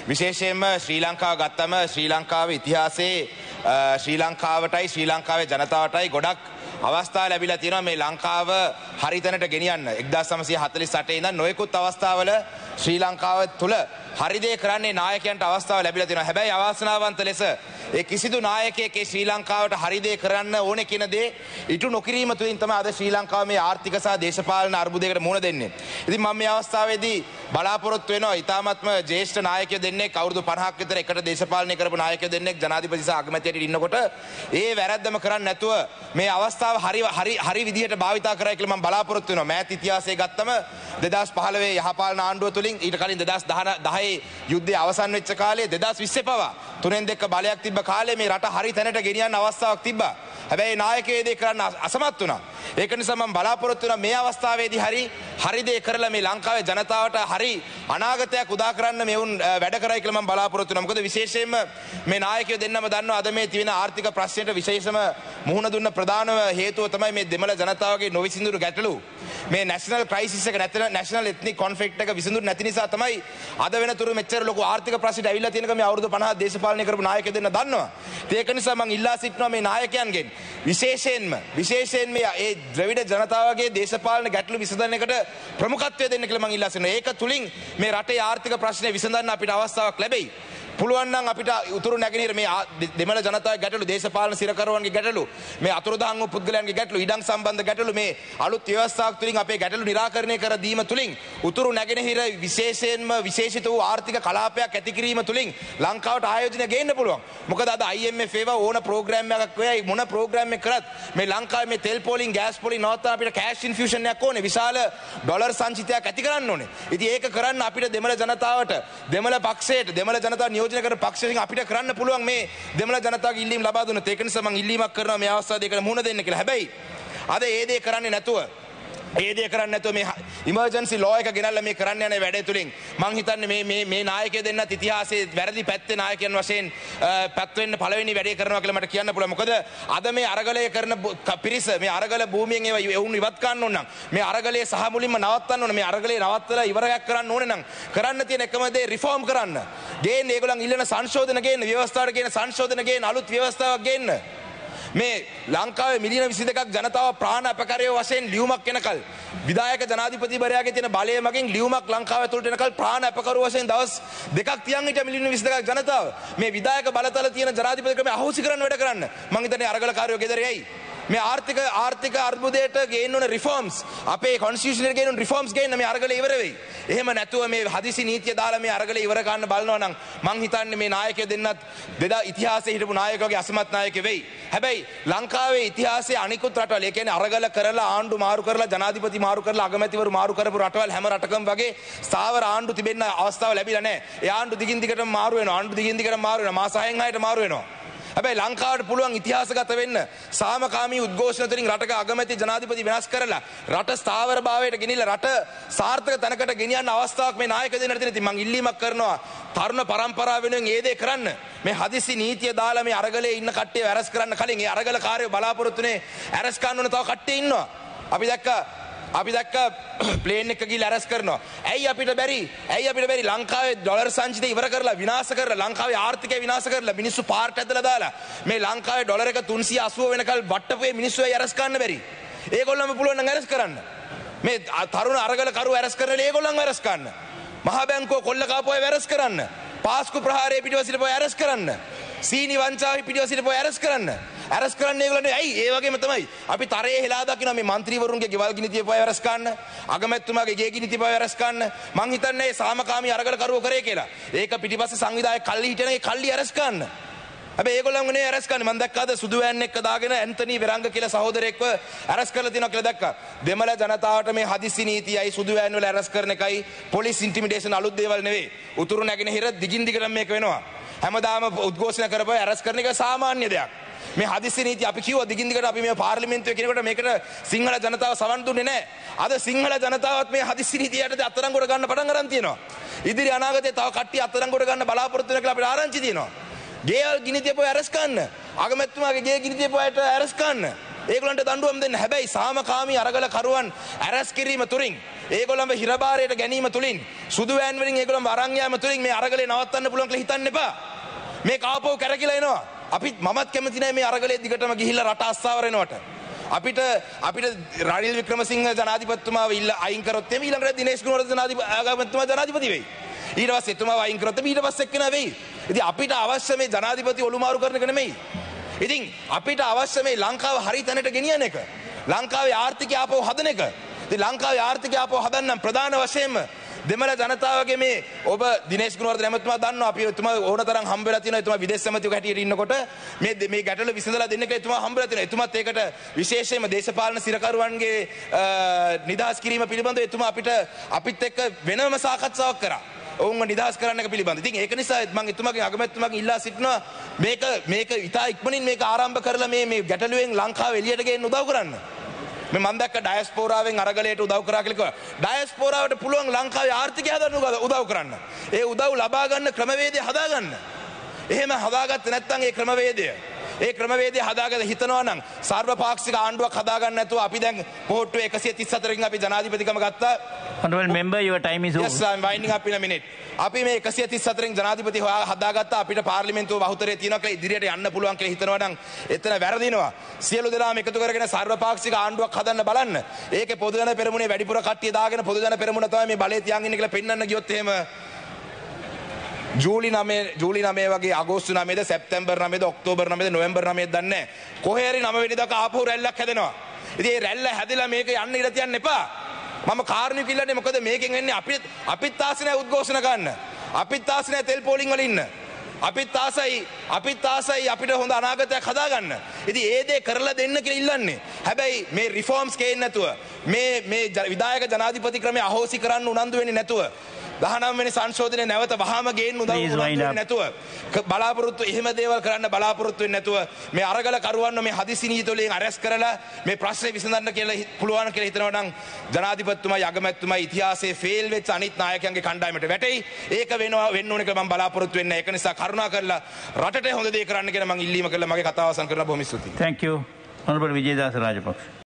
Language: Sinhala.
විශේෂයෙන්ම ශ්‍රී ලංකාව ගත්තම ශ්‍රී ලංකාවේ ඉතිහාසයේ ශ්‍රී ලංකාවටයි ශ්‍රී ලංකාවේ ජනතාවටයි ගොඩක් අවස්ථා ලැබිලා තියෙනවා මේ ලංකාව හරිතැනට ගෙනියන්න. 1948 ඉඳන් නොයෙකුත් අවස්ථාවල ශ්‍රී ලංකාව තුල හරි දේ කරන්නේ නායකයන්ට අවස්ථාව ලැබිලා තියෙනවා. හැබැයි අවාසනාවන්ත ලෙස ඒ කිසිදු නායකයෙක් ශ්‍රී ලංකාවට හරි දේ කරන්න ඕනේ කියන දේ ඉටු නොකිරීම තුලින් තමයි අද ශ්‍රී ලංකාව මේ ආර්ථික සහ දේශපාලන අර්බුදයකට මුහුණ දෙන්නේ. ඉතින් මම මේ අවස්ථාවේදී බලාපොරොත්තු වෙනවා ඊ타මත්ම ජ්‍යෙෂ්ඨ නායකයෝ දෙන්නෙක් අවුරුදු 50ක් විතර එකට දේශපාලනය කරපු නායකයෝ දෙන්නෙක් ජනාධිපති සහ අගමැතියට ඉන්නකොට ඒ වැරද්දම කරන්නේ නැතුව මේ අවස්ථාව හරි විදිහට භාවිතා කරයි කියලා මම බලාපොරොත්තු වෙනවා. මෑත ඉතිහාසයේ ගත්තම 2015 යහපාලන ආණ්ඩුව තුලින් ඊට කලින් 2010 යුද්ධය අවසන් වෙච්ච කාලේ 2020 පවා තුනෙන් දෙක බලයක් තිබ්බ කාලේ මේ රට හරි තැනට ගෙනියන්න අවස්ථාවක් තිබ්බා. හැබැයි නායකයෝ දේ කරන්න අසමත් වුණා. ඒක නිසා මම බලාපොරොත්තු වෙනවා මේ අවස්ථාවේදී හරි දේ කරලා මේ ලංකාවේ ජනතාවට හරි අනාගතයක් උදා කරන්න මෙවුන් වැඩ කරයි කියලා මම බලාපොරොත්තු වෙනවා. මොකද විශේෂයෙන්ම මේ නායකයෝ දෙන්නම දන්නවා අද මේ තියෙන ආර්ථික ප්‍රශ්නෙට විශේෂම මුහුණ දුන්න ප්‍රධානම හේතුව තමයි මේ දෙමළ ජනතාවගේ නොවිසඳුරු ගැටලු. මේ නැෂනල් ක්‍රයිසිස් එක නැෂනල් එත්නික් කොන්ෆ්ලික්ට් එක විසඳුරු නැති නිසා තමයි අද වෙනතුරු මෙච්චර ලොකු ආර්ථික ප්‍රශ්නට ඇවිල්ලා තියෙනක මේ අවුරුදු 50 දේශපාලනය කරපු නායකයෝ දෙන්න දන්නවා. ඒක නිසා මම ඉල්ලා සිටිනවා මේ නායකයන්ගෙන් විශේෂයෙන්ම ඒ ද්‍රවිඩ ජනතාවගේ දේශපාලන ගැටලු විසඳන එකට ප්‍රමුඛත්වය දෙන්න කියලා මම ඉල්ලා සිටිනවා. ඒක තුලින් මේ රටේ ආර්ථික ප්‍රශ්නේ විසඳන්න අපිට අවස්ථාවක් ලැබෙයි. පුළුවන් නම් අපිට උතුරු නැගෙනහිර මේ දෙමළ ජනතාවගේ ගැටලු, දේශපාලන සිරකරුවන්ගේ ගැටලු, මේ අතුරුදහන් වූ පුද්ගලයන්ගේ ගැටලු, ඉඩම් සම්බන්ධ ගැටලු, මේ අලුත් ව්‍යවස්ථාවක් තුලින් අපේ ගැටලු निराකරණය කර දීම තුලින් උතුරු නැගෙනහිර විශේෂයෙන්ම විශේෂිත වූ ආර්ථික කලාපයක් ඇති කිරීම තුලින් ලංකාවට ආයෝජනය ගේන්න පුළුවන්. මොකද අද IMF ඒවා ඕන ප්‍රෝග්‍රෑම් එකක් වෙයි මොන ප්‍රෝග්‍රෑම් එක කරත් මේ ලංකාවේ මේ තෙල් පොලින් ගෑස් පොලින් නවත්තන්න අපිට කෑෂ් ඉන්ෆියුෂන් එකක් ඕනේ. විශාල ඩොලර් සංචිතයක් ඇති කරන්න ඕනේ. ඉතින් ඒක කරන්න අපිට දෙමළ ජනතාවට, දෙමළ පක්ෂයට, දෙමළ ජනතාව නියෝජනය කරන පක්ෂයෙන් අපිට කරන්න පුළුවන් මේ දෙමළ ජනතාවගේ ඉල්ලීම් ලබා දුන්නොත්. ඒක නිසා මම ඉල්ලීමක් කරනවා මේ අවස්ථාව දෙකට මුහුණ දෙන්න කියලා. හැබැයි අද ඒ දේ කරන්නේ නැතුව මේ ඉමර්ජන්සි ලෝ එක ගෙනල්ලා මේ කරන්න යන වැඩේ තුලින් මං හිතන්නේ මේ නායකයෝ දෙන්නත් ඉතිහාසයේ වැරදි පැත්තේ නායකයන් වශයෙන් පැත් වෙන්න පළවෙනි වැඩේ කරනවා කියලා මට කියන්න පුළුවන්. මොකද අද මේ අරගලය කරන පිරිස මේ අරගල භූමියෙන් ඒවුන් ඉවත් ගන්න ඕන නම් මේ අරගලයේ සහ මුලින්ම නවත්තන්න ඕන. මේ අරගලේ නවත්තලා ඉවරයක් කරන්න ඕනේ නම් කරන්න තියෙන එකම දේ රිෆෝම් කරන්න. ගේන්න ඒගොල්ලන් ඉල්ලන සංශෝධන ගේන්න, ව්‍යවස්ථාවට ගේන සංශෝධන ගේන්න, අලුත් ව්‍යවස්ථාවක් ගේන්න. මේ ලංකාවේ මිලියන 22ක් ජනතාව ප්‍රාණ අපකරය වශයෙන් ලියුමක් එනකල් විධායක ජනාධිපතිවරයාගේ තියෙන බලය මගින් ලියුමක් ලංකාව ඇතුළට එනකල් ප්‍රාණ අපකරු වශයෙන් දවස් දෙකක් තියන් හිටිය මිලියන 22ක් ජනතාව මේ විධායක බලතල තියෙන ජනාධිපති ක්‍රමය අහෝසි කරන්න වැඩ කරන්න. මං හිතන්නේ අරගලකාරයෝ ගෙදර යයි. මේ ආර්ථික අර්බුදයට ගේන්න ඕන රිෆෝම්ස්, අපේ කොන්ස්ටිටියුෂන් එකට ගේන්න ඕන රිෆෝම්ස් ගේන්න මේ අරගලේ ඉවර වෙයි. එහෙම නැතුව මේ හදිසි නීතිය දාලා මේ අරගලේ ඉවර ගන්න බලනවා නම් මං හිතන්නේ මේ නායකයෝ දෙන්නත් ඉතිහාසයේ හිටපු නායකයෝගේ අසමත් නායකයෝ වෙයි. හැබැයි ලංකාවේ ඉතිහාසයේ අනිකුත් රටවල්, ඒ කියන්නේ අරගල කරලා ආණ්ඩු මාරු කරලා ජනාධිපති මාරු කරලා අගමැතිවරු මාරු කරපු රටවල් හැම රටකම වගේ ස්ථාවර ආණ්ඩු තිබෙන්න අවස්ථාව ලැබිලා නැහැ. ඒ ආණ්ඩු දිගින් දිගටම මාරු වෙනවා. ආණ්ඩු දිගින් දිගටම මාරු වෙනවා. මාස 6න් 6ට මාරු වෙනවා. හැබැයි ලංකාවට පුළුවන් ඉතිහාසගත වෙන්න සාමකාමී උද්ඝෝෂණ තුලින් රටක අගමැති ජනාධිපති වෙනස් කරලා රට ස්ථාවරභාවයට ගෙනිලා රට සාර්ථක තැනකට ගෙනියන්න අවස්ථාවක් මේ නායකයෝ දෙන්නට තියෙනවා. ඉතින් මම ඉල්ලීමක් කරනවා තරුණ පරම්පරාව වෙනුවෙන් ඒ දේ කරන්න. මේ හදිසි නීතිය දාලා මේ අරගලේ ඉන්න කට්ටිය අරස් කරන්න කලින් ඒ අරගලකාරයෝ බලාපොරොත්තුනේ අරස් ගන්න ඕන තව කට්ටිය ඉන්නවා. අපි දැක්ක ප්ලේන් එක ගිහලා අරස් කරනවා. ඇයි අපිට බැරි ලංකාවේ ඩොලර් සංචිතය ඉවර කරලා විනාශ කරලා ලංකාවේ ආර්ථිකය විනාශ කරලා මිනිස්සු පාරට ඇදලා දාලා මේ ලංකාවේ ඩොලර් එක 380 වෙනකල් වට්ටපුවේ මිනිස්සු අය අරස් ගන්න බැරි. ඒගොල්ලන්ම පුළුවන් නම් අරස් කරන්න. මේ තරුණ අරගලකරු අරස් කරලා ඒගොල්ලන්ව අරස් ගන්න. මහා බැංකුව කොල්ල කාපුව අය අරස් කරන්න. පාස්කු ප්‍රහාරයේ පිටිවසිරපු අය අරස් කරන්න. සීනි වංචාවේ පිටිවසිරපු අය අරස් කරන්න. අරස් කරන්නේ ඒගොල්ලන්ට ඇයි ඒ වගේම තමයි අපි තරයේ හෙලා දකින්න මේ മന്ത്രിවරුන්ගේ ගෙවල් ගිනි තියපු අය අරස් ගන්න, අගමැතිතුමාගේ ගේ ගිනි තියපු අය අරස් ගන්න. මං හිතන්නේ මේ සාමකාමී අරගලකරුවෝ කරේ කියලා. ඒක පිටිපස්සේ සංවිධායක කල්ලි හිටියනේ කල්ලි අරස් ගන්න. හැබැයි ඒගොල්ලන්ව නේ අරස් ගන්න. මම දැක්කා අද සුදු වෑන් එක දාගෙන ඇන්තනි වෙරංග කියලා සහෝදරයෙක්ව අරස් කරලා තියෙනවා කියලා දැක්කා. දෙමළ ජනතාවට මේ හදිසි නීතියයි සුදු වෑන් වල අරස් කරන එකයි පොලිස් ඉන්ටිමිඩේෂන් අලුත් දේවල් නෙවෙයි. උතුරු නැගෙනහිර දිගින් දිගටම මේක වෙනවා. හැමදාම උද්ඝෝෂණ කරපුවා අරස් කරන එක සාමාන්‍ය දෙයක්. මේ හදිසි නීති අපි කිව්වා දිගින් දිගට අපි මේ පාර්ලිමේන්තුවේ කෙනෙකුට මේකට සිංහල ජනතාව සවන් දුන්නේ නැහැ. අද සිංහල ජනතාවත් මේ හදිසි නීතිය යටතේ අත්අඩංගුවට ගන්න පටන් ගන්න තියෙනවා. ඉදිරි අනාගතයේ තව කට්ටිය අත්අඩංගුවට ගන්න බලාපොරොත්තු වෙන කියලා අපිට ආරංචි තියෙනවා. ගේල් ගිනි තියපුවා අරස් ගන්න. අගමැතිතුමාගේ ගේ ගිනි තියපුවාට අරස් ගන්න. ඒගොල්ලන්ට දඬුවම් දෙන්න. හැබැයි සාමකාමී අරගල කරුවන් ඇරස් කිරීම තුලින් ඒගොල්ලන්ව හිරබාරයට ගැනීම තුලින් සුදු වෑන් වලින් ඒගොල්ලන්ව අරන් යාම තුලින් මේ අරගලේ නවත්තන්න පුළුවන් කියලා හිතන්න එපා. මේක ආපහු කැරකිලා එනවා. මමත් කැමති නැහැ මේ අරගලේ දිගටම ගිහිල්ලා රට අස්සාවර වෙනවට. අපිට රනිල් වික්‍රමසිංහ ජනාධිපතිතුමාව අයින් කරොත් එමේ ඊළඟට දිනේෂ් ගුණවර්ධන ජනාධිපතිතුමා ජනාධිපති වෙයි. ඊට පස්සේ එතුමාව අයින් කරොත් ඊට පස්සේ එක්කෙනා වෙයි. ඉතින් අපිට අවශ්‍ය මේ ජනාධිපති ඔලු මාරු කරන එක නෙමෙයි. ඉතින් අපිට අවශ්‍ය මේ ලංකාව හරි තැනට ගෙනියන එක. ලංකාවේ ආර්ථිකය ආපහු හදන එක. ඉතින් ලංකාවේ ආර්ථිකය ආපහු හදන්න ප්‍රධාන වශයෙන්ම දෙමළ ජනතාවගේ මේ ඔබ දිනේෂ් ගුණවර්ධන ඇමතුමා දන්නවා අපි එතුමා ඕන තරම් හම්බ වෙලා තියෙනවා. එතුමා විදේශ ඇමතිවක හැටියට ඉන්නකොට මේ ගැටලු විසඳලා දෙන්න කියලා එතුමා හම්බ වෙලා තියෙනවා. එතුමාත් ඒකට විශේෂයෙන්ම දේශපාලන සිරකරුවන්ගේ නිදහස් කිරීම පිළිබඳව එතුමා අපිත් එක්ක වෙනම සාකච්ඡාවක් කරා. ඔවුන්ව නිදහස් කරන්න එක පිළිබඳව. ඉතින් ඒක නිසා මම එතුමාගේ අගමැතිතුමාගෙන් ඉල්ලා සිටිනවා මේක ඉතා ඉක්මනින් මේක ආරම්භ කරලා මේ ගැටලුවෙන් ලංකාව එළියට ගේන්න උදව් කරන්න. මම දැක්ක ඩයස්පෝරාවෙන් අරගලයට උදව් කරා කියලා කිව්වා. ඩයස්පෝරාවට පුළුවන් ලංකාවේ ආර්ථිකය හදන්න උදව් කරන්න. ඒ උදව් ලබා ගන්න ක්‍රමවේදය හදාගන්න. එහෙම හදාගත්තේ නැත්නම් ඒ ක්‍රමවේදය හදාගෙන හිතනවා නම් සර්වපාක්ෂික ආණ්ඩුවක් හදාගන්න නැතුව අපි දැන් පොහොට්ටුවේ 134කින් අපි ජනාධිපතිකම ගත්තා. Honorable member, your time is over. Yes, I'm winding up in a minute. අපි මේ 134කින් ජනාධිපති හදාගත්තා. අපිට පාර්ලිමේන්තුව බහුතරය තියෙනවා කියලා ඉදිරියට යන්න පුළුවන් කියලා හිතනවා නම් එතන වැරදිනවා. සියලු දෙනාම එකතු කරගෙන සර්වපාක්ෂික ආණ්ඩුවක් හදන්න බලන්න. ඒකේ පොදු ජන පෙරමුණේ වැඩිපුර කට්ටිය දාගෙන පොදු ජන පෙරමුණ තමයි මේ බලය තියන් ඉන්නේ කියලා පෙන්වන්න ගියොත් එහෙම ජූලි 9 වගේ අගෝස්තු 9ද සැප්තැම්බර් 9ද ඔක්තෝබර් 9ද නොවැම්බර් 9ද දන්නේ නැහැ. කොහේ හරි 9 වෙනිදාක ආපහු රැල්ලක් හැදෙනවා. ඉතින් මේ රැල්ල හැදිලා මේක යන්න ඉඩ තියන්න එපා. මම කාරණේ කිල්ලන්නේ මොකද මේකෙන් වෙන්නේ අපිත් ආසයි නැහැ උද්ඝෝෂණ ගන්න. අපිත් ආසයි නැහැ තෙල් පෝලිං වල ඉන්න. අපිත් ආසයි අපිට හොඳ අනාගතයක් හදාගන්න. ඉතින් ඒ දේ කරලා දෙන්න කියලා ඉල්ලන්නේ. හැබැයි මේ රිෆෝම්ස් කේන්නේ නැතුව මේ විධායක ජනාධිපති ක්‍රමය අහෝසි කරන්න උනන්දු වෙන්නේ නැතුව 19 වෙනි සංශෝධනය නැවත වහාම ගේන්න උදව් වෙන්නේ නැතුව බලාපොරොත්තු එහෙම දේවල් කරන්න බලාපොරොත්තු වෙන්නේ නැතුව මේ අරගල කරුවන්ව මේ හදිසි නීති වලින් අරෙස්ට් කරලා මේ ප්‍රශ්නේ විසඳන්න කියලා පුළුවන් කියලා හිතනවා නම් ජනාධිපතිතුමයි අගමැතිතුමයි ඉතිහාසයේ ෆේල් වෙච්ච අනිත් නායකයන්ගේ කණ්ඩායමට වැටෙයි. ඒක වෙන්න ඕන කියලා මම බලාපොරොත්තු වෙන්නේ. ඒක නිසා කරුණා කරලා රටට හොඳ දේ කරන්න කියලා මම ඉල්ලීම කළා. මගේ කතාව අවසන් කරලා බොහොම ස්තුතියි. Thank you. Honorable Vijaydas Rajapaksa.